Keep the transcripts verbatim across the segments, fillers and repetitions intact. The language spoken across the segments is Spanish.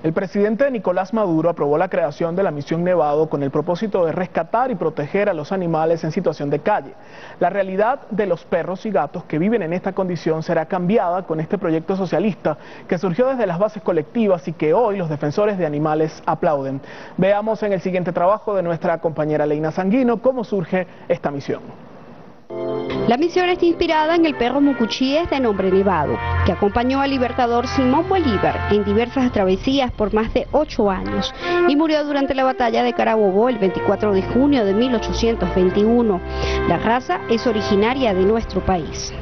El presidente Nicolás Maduro aprobó la creación de la Misión Nevado con el propósito de rescatar y proteger a los animales en situación de calle. La realidad de los perros y gatos que viven en esta condición será cambiada con este proyecto socialista que surgió desde las bases colectivas y que hoy los defensores de animales aplauden. Veamos en el siguiente trabajo de nuestra compañera Leina Sanguino cómo surge esta misión. La misión está inspirada en el perro mucuchíes de nombre Nevado, que acompañó al libertador Simón Bolívar en diversas travesías por más de ocho años y murió durante la batalla de Carabobo el veinticuatro de junio de mil ochocientos veintiuno. La raza es originaria de nuestro país.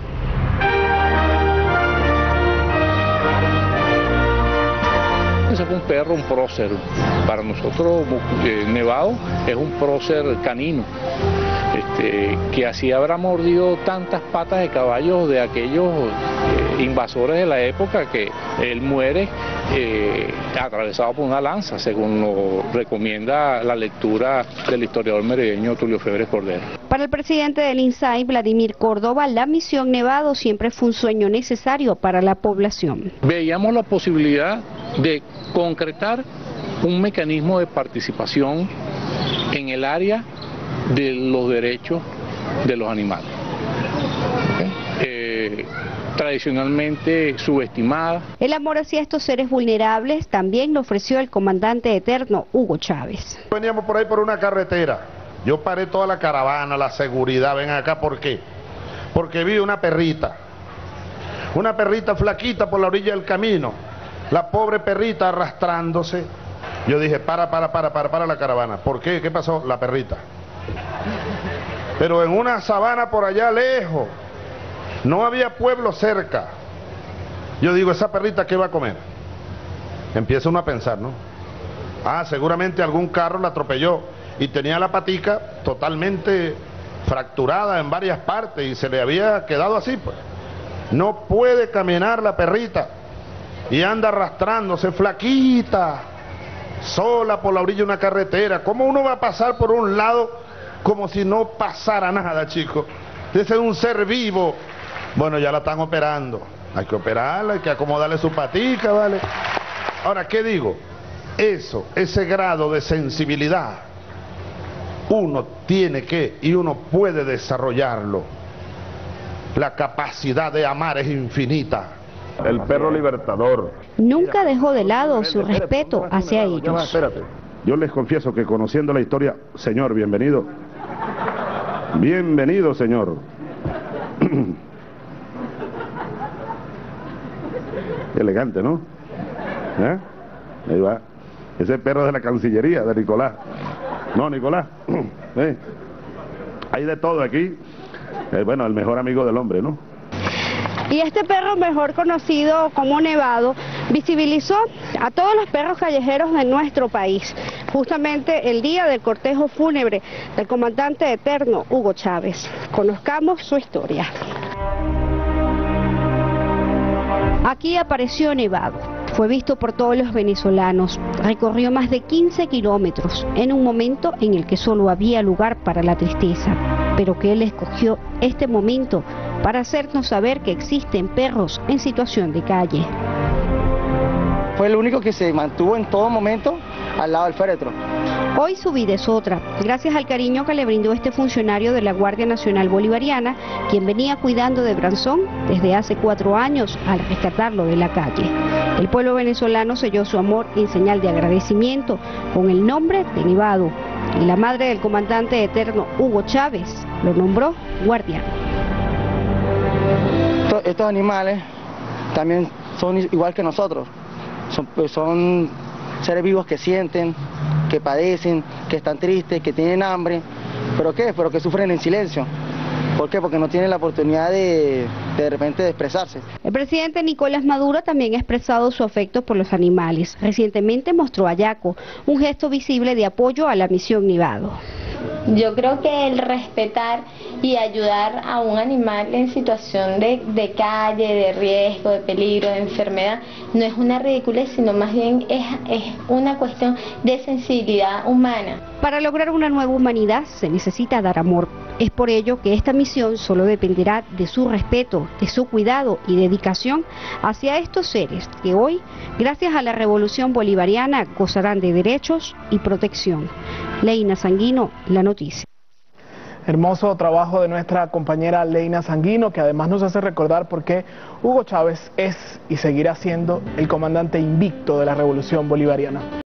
Ese es un perro, un prócer. Para nosotros, eh, Nevado es un prócer canino. Este, que así habrá mordido tantas patas de caballos de aquellos eh, invasores de la época que él muere eh, atravesado por una lanza, según lo recomienda la lectura del historiador merideño Tulio Febres Cordero. Para el presidente del INSAI, Vladimir Córdoba, la misión Nevado siempre fue un sueño necesario para la población. Veíamos la posibilidad de concretar un mecanismo de participación en el área de los derechos de los animales, ¿okay? eh, tradicionalmente subestimada. El amor hacia estos seres vulnerables también lo ofreció el comandante eterno Hugo Chávez. Veníamos por ahí por una carretera, yo paré toda la caravana, la seguridad, ven acá, ¿por qué? Porque vi una perrita, una perrita flaquita por la orilla del camino, la pobre perrita arrastrándose. Yo dije, para, para, para, para, para la caravana. ¿Por qué? ¿Qué pasó? La perrita. Pero en una sabana por allá lejos, no había pueblo cerca. Yo digo, ¿esa perrita qué va a comer? Empieza uno a pensar, ¿no? Ah, seguramente algún carro la atropelló y tenía la patica totalmente fracturada en varias partes y se le había quedado así, pues. No puede caminar la perrita y anda arrastrándose, flaquita, sola por la orilla de una carretera. ¿Cómo uno va a pasar por un lado como si no pasara nada, chicos? Ese es un ser vivo. Bueno, ya la están operando. Hay que operarla, hay que acomodarle su patica, ¿vale? Ahora, ¿qué digo? Eso, ese grado de sensibilidad, uno tiene que y uno puede desarrollarlo. La capacidad de amar es infinita. El perro libertador nunca dejó de lado su respeto hacia ellos. Espérate. Yo les confieso que conociendo la historia, señor, bienvenido. Bienvenido, señor. Elegante, ¿no? ¿Eh? Ahí va. Ese perro es de la Cancillería, de Nicolás. No, Nicolás. ¿Eh? Hay de todo aquí. Eh, bueno, el mejor amigo del hombre, ¿no? Y este perro, mejor conocido como Nevado, visibilizó a todos los perros callejeros de nuestro país, justamente el día del cortejo fúnebre del comandante eterno Hugo Chávez. Conozcamos su historia. Aquí apareció Nevado. Fue visto por todos los venezolanos. Recorrió más de quince kilómetros en un momento en el que solo había lugar para la tristeza, pero que él escogió este momento para hacernos saber que existen perros en situación de calle. Fue el único que se mantuvo en todo momento al lado del féretro. Hoy su vida es otra, gracias al cariño que le brindó este funcionario de la Guardia Nacional Bolivariana, quien venía cuidando de Branzón desde hace cuatro años al rescatarlo de la calle. El pueblo venezolano selló su amor en señal de agradecimiento con el nombre de Nevado, y la madre del comandante eterno Hugo Chávez lo nombró guardián. Estos animales también son igual que nosotros, son, son seres vivos que sienten, que padecen, que están tristes, que tienen hambre, pero ¿qué? Pero que sufren en silencio. ¿Por qué? Porque no tienen la oportunidad de, de, de repente de expresarse. El presidente Nicolás Maduro también ha expresado su afecto por los animales. Recientemente mostró a Yaco, un gesto visible de apoyo a la misión Nevado. Yo creo que el respetar y ayudar a un animal en situación de, de calle, de riesgo, de peligro, de enfermedad, no es una ridiculez, sino más bien es, es una cuestión de sensibilidad humana. Para lograr una nueva humanidad se necesita dar amor. Es por ello que esta misión solo dependerá de su respeto, de su cuidado y dedicación hacia estos seres que hoy, gracias a la Revolución Bolivariana, gozarán de derechos y protección. Leina Sanguino, La Noticia. Hermoso trabajo de nuestra compañera Leina Sanguino, que además nos hace recordar por qué Hugo Chávez es y seguirá siendo el comandante invicto de la Revolución Bolivariana.